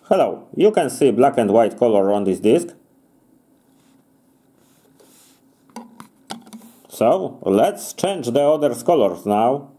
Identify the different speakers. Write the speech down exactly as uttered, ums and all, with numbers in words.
Speaker 1: Hello, you can see black and white color on this disk. So let's change the other colors now.